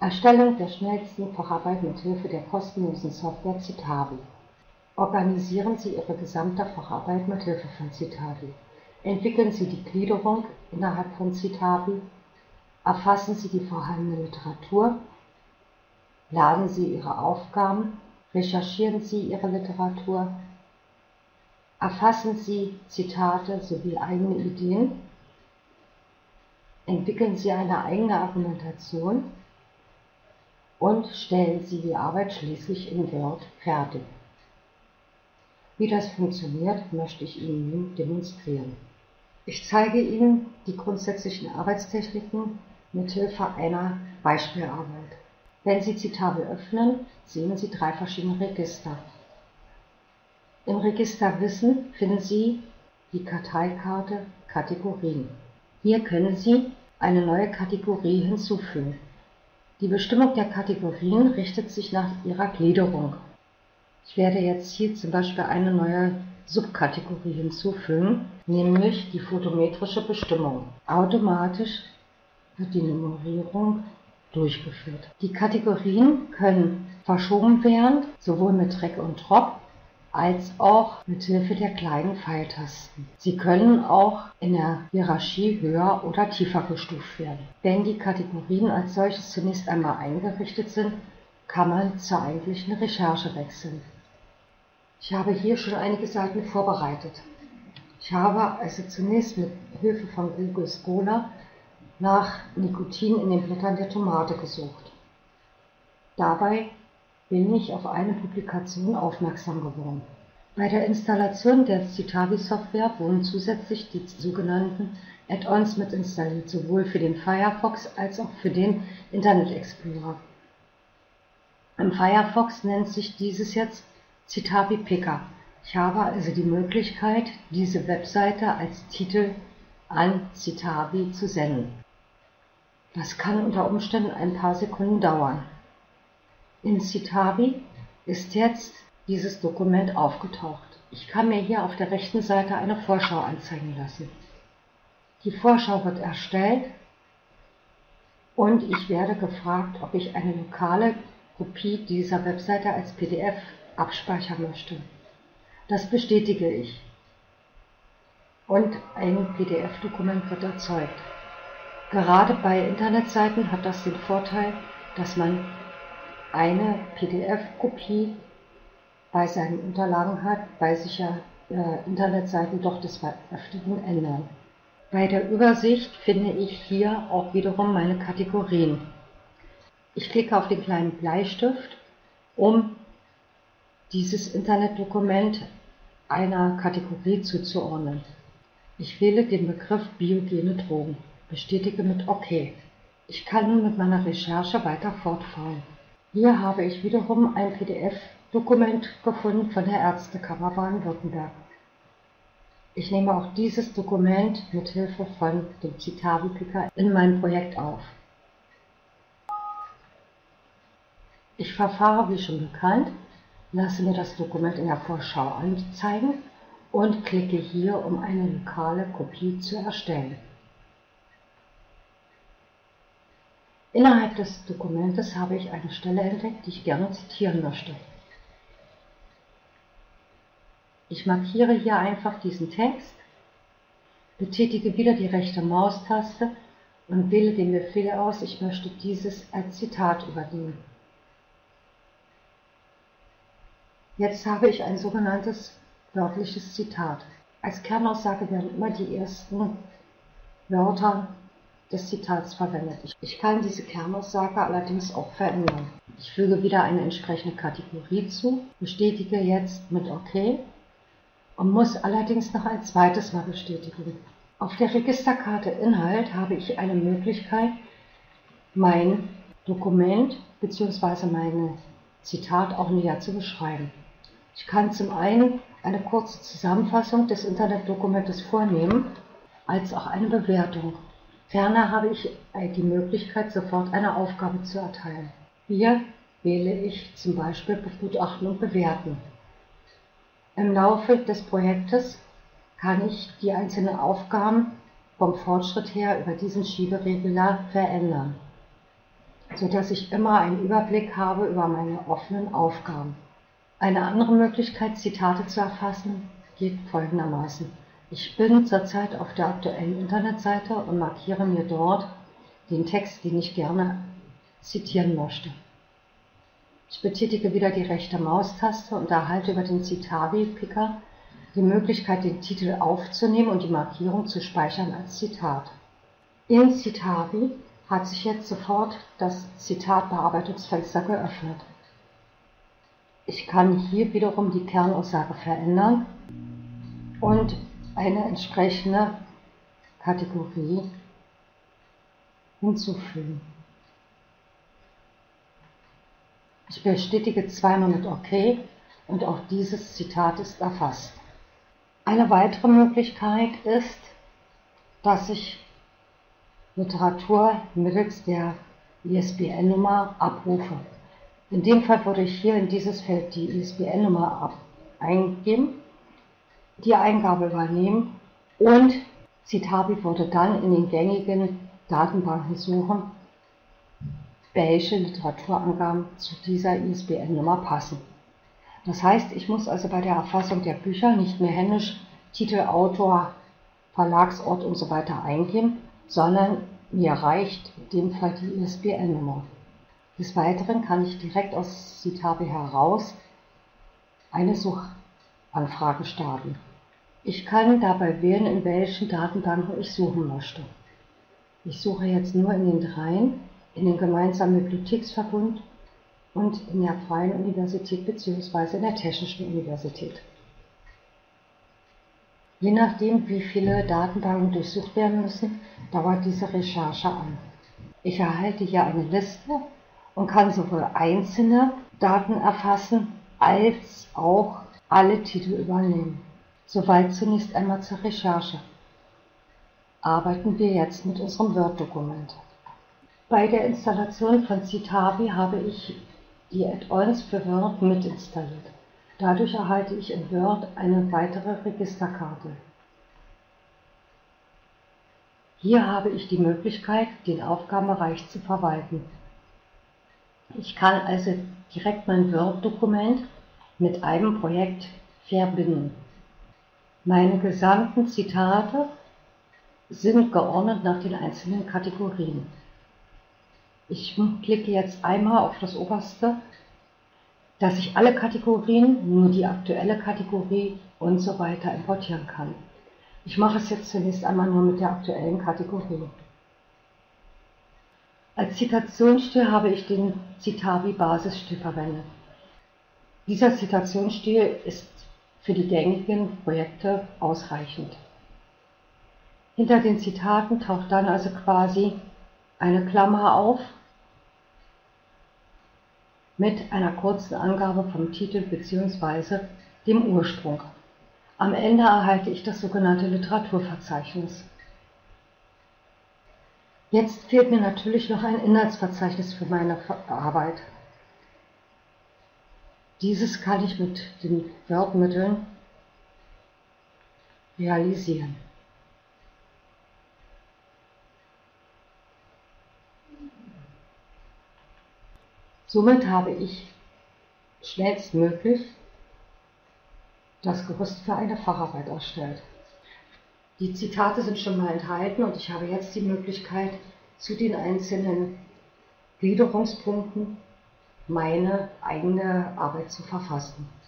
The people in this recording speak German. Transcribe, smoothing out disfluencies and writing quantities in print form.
Erstellung der schnellsten Facharbeit mit Hilfe der kostenlosen Software Citavi. Organisieren Sie Ihre gesamte Facharbeit mit Hilfe von Citavi. Entwickeln Sie die Gliederung innerhalb von Citavi. Erfassen Sie die vorhandene Literatur. Planen Sie Ihre Aufgaben. Recherchieren Sie Ihre Literatur. Erfassen Sie Zitate sowie eigene Ideen. Entwickeln Sie eine eigene Argumentation und stellen Sie die Arbeit schließlich in Word fertig. Wie das funktioniert, möchte ich Ihnen nun demonstrieren. Ich zeige Ihnen die grundsätzlichen Arbeitstechniken mit Hilfe einer Beispielarbeit. Wenn Sie Citavi öffnen, sehen Sie 3 verschiedene Register. Im Register Wissen finden Sie die Karteikarte Kategorien. Hier können Sie eine neue Kategorie hinzufügen. Die Bestimmung der Kategorien richtet sich nach ihrer Gliederung. Ich werde jetzt hier zum Beispiel eine neue Subkategorie hinzufügen, nämlich die photometrische Bestimmung. Automatisch wird die Nummerierung durchgeführt. Die Kategorien können verschoben werden, sowohl mit Drag und Drop als auch mit Hilfe der kleinen Pfeiltasten. Sie können auch in der Hierarchie höher oder tiefer gestuft werden. Wenn die Kategorien als solches zunächst einmal eingerichtet sind, kann man zur eigentlichen Recherche wechseln. Ich habe hier schon einige Seiten vorbereitet. Ich habe also zunächst mit Hilfe von Google Scholar nach Nikotin in den Blättern der Tomate gesucht. Dabei bin ich auf eine Publikation aufmerksam geworden. Bei der Installation der Citavi-Software wurden zusätzlich die sogenannten Add-ons mit installiert, sowohl für den Firefox als auch für den Internet Explorer. Im Firefox nennt sich dieses jetzt Citavi Picker. Ich habe also die Möglichkeit, diese Webseite als Titel an Citavi zu senden. Das kann unter Umständen ein paar Sekunden dauern. In Citavi ist jetzt dieses Dokument aufgetaucht. Ich kann mir hier auf der rechten Seite eine Vorschau anzeigen lassen. Die Vorschau wird erstellt und ich werde gefragt, ob ich eine lokale Kopie dieser Webseite als PDF abspeichern möchte. Das bestätige ich und ein PDF-Dokument wird erzeugt. Gerade bei Internetseiten hat das den Vorteil, dass man eine PDF-Kopie bei seinen Unterlagen hat, weil sich ja Internetseiten doch des Öfteren ändern. Bei der Übersicht finde ich hier auch wiederum meine Kategorien. Ich klicke auf den kleinen Bleistift, um dieses Internetdokument einer Kategorie zuzuordnen. Ich wähle den Begriff biogene Drogen, bestätige mit OK. Ich kann nun mit meiner Recherche weiter fortfahren. Hier habe ich wiederum ein PDF-Dokument gefunden von der Ärztekammer Baden-Württemberg. Ich nehme auch dieses Dokument mit Hilfe von dem Citavi Picker in mein Projekt auf. Ich verfahre wie schon bekannt, lasse mir das Dokument in der Vorschau anzeigen und klicke hier, um eine lokale Kopie zu erstellen. Innerhalb des Dokumentes habe ich eine Stelle entdeckt, die ich gerne zitieren möchte. Ich markiere hier einfach diesen Text, betätige wieder die rechte Maustaste und wähle den Befehl aus, ich möchte dieses als Zitat übernehmen. Jetzt habe ich ein sogenanntes wörtliches Zitat. Als Kernaussage werden immer die ersten Wörter des Zitats verwendet. Ich kann diese Kernaussage allerdings auch verändern. Ich füge wieder eine entsprechende Kategorie zu, bestätige jetzt mit OK und muss allerdings noch ein zweites Mal bestätigen. Auf der Registerkarte Inhalt habe ich eine Möglichkeit, mein Dokument bzw. mein Zitat auch näher zu beschreiben. Ich kann zum einen eine kurze Zusammenfassung des Internetdokumentes vornehmen, als auch eine Bewertung. Ferner habe ich die Möglichkeit, sofort eine Aufgabe zu erteilen. Hier wähle ich zum Beispiel Begutachten und Bewerten. Im Laufe des Projektes kann ich die einzelnen Aufgaben vom Fortschritt her über diesen Schieberegler verändern. sodass ich immer einen Überblick habe über meine offenen Aufgaben. Eine andere Möglichkeit, Zitate zu erfassen, geht folgendermaßen. Ich bin zurzeit auf der aktuellen Internetseite und markiere mir dort den Text, den ich gerne zitieren möchte. Ich betätige wieder die rechte Maustaste und erhalte über den Citavi-Picker die Möglichkeit, den Titel aufzunehmen und die Markierung zu speichern als Zitat. In Citavi hat sich jetzt sofort das Zitatbearbeitungsfenster geöffnet. Ich kann hier wiederum die Kernaussage verändern und eine entsprechende Kategorie hinzufügen. Ich bestätige zweimal mit OK und auch dieses Zitat ist erfasst. Eine weitere Möglichkeit ist, dass ich Literatur mittels der ISBN-Nummer abrufe. In dem Fall würde ich hier in dieses Feld die ISBN-Nummer eingeben, die Eingabe übernehmen und Citavi würde dann in den gängigen Datenbanken suchen, welche Literaturangaben zu dieser ISBN-Nummer passen. Das heißt, ich muss also bei der Erfassung der Bücher nicht mehr händisch Titel, Autor, Verlagsort und so weiter eingeben, sondern mir reicht in dem Fall die ISBN-Nummer. Des Weiteren kann ich direkt aus Citavi heraus eine Suchanfrage starten. Ich kann dabei wählen, in welchen Datenbanken ich suchen möchte. Ich suche jetzt nur in den dreien, in dem gemeinsamen Bibliotheksverbund und in der Freien Universität bzw. in der Technischen Universität. Je nachdem, wie viele Datenbanken durchsucht werden müssen, dauert diese Recherche an. Ich erhalte hier eine Liste und kann sowohl einzelne Daten erfassen, als auch alle Titel übernehmen. Soweit zunächst einmal zur Recherche. Arbeiten wir jetzt mit unserem Word-Dokument. Bei der Installation von Citavi habe ich die Add-ons für Word mit installiert. Dadurch erhalte ich in Word eine weitere Registerkarte. Hier habe ich die Möglichkeit, den Aufgabenbereich zu verwalten. Ich kann also direkt mein Word-Dokument mit einem Projekt verbinden. Meine gesamten Zitate sind geordnet nach den einzelnen Kategorien. Ich klicke jetzt einmal auf das oberste, dass ich alle Kategorien, nur die aktuelle Kategorie und so weiter importieren kann. Ich mache es jetzt zunächst einmal nur mit der aktuellen Kategorie. Als Zitationsstil habe ich den Citavi-Basisstil verwendet. Dieser Zitationsstil ist für die gängigen Projekte ausreichend. Hinter den Zitaten taucht dann also quasi eine Klammer auf mit einer kurzen Angabe vom Titel bzw. dem Ursprung. Am Ende erhalte ich das sogenannte Literaturverzeichnis. Jetzt fehlt mir natürlich noch ein Inhaltsverzeichnis für meine Arbeit. Dieses kann ich mit den Word-Mitteln realisieren. Somit habe ich schnellstmöglich das Gerüst für eine Facharbeit erstellt. Die Zitate sind schon mal enthalten und ich habe jetzt die Möglichkeit, zu den einzelnen Gliederungspunkten meine eigene Arbeit zu verfassen.